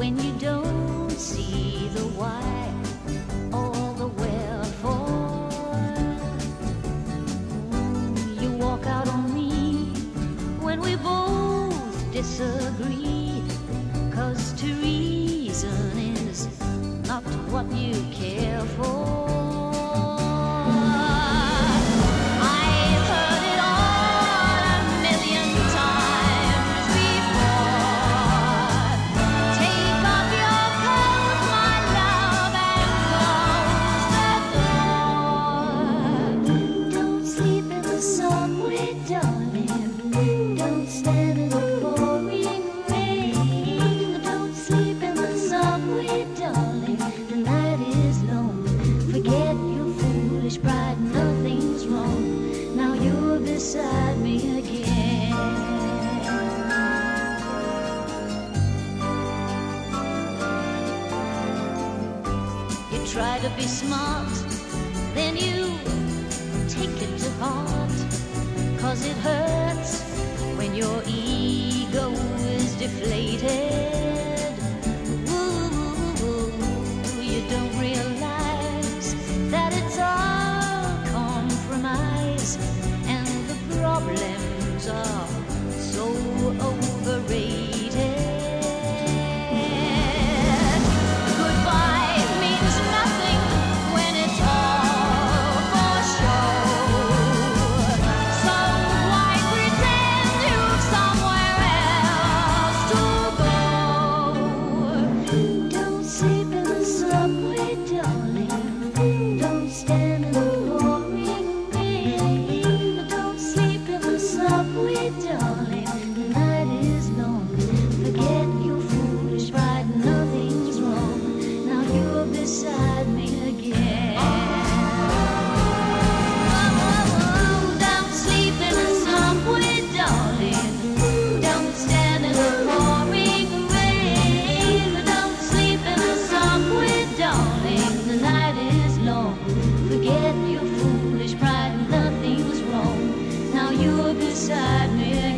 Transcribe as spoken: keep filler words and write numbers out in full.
when you don't see the why or the wherefore. Mm, you walk out on me when we both disagree, 'cause to reason is not what you care for. Pride, nothing's wrong. Now you're beside me again. You try to be smart, then you take it to heart, 'cause it hurts when your ego is deflated. Ooh, you don't realize that it's all compromise, and the problems are so overrated. Goodbye means nothing when it's all for show, so why pretend you've somewhere else to go? Don't sleep in the subway, darling. Don't stand in the pouring rain. Don't sleep in the subway, darling. The night is long. Forget your foolish pride, nothing's wrong. Now you're beside me again. Oh, don't sleep in the subway, darling. Don't stand in the pouring rain. Don't sleep in the subway, darling. The night is long. Forget your foolish pride, nothing's wrong. Now you're beside me again.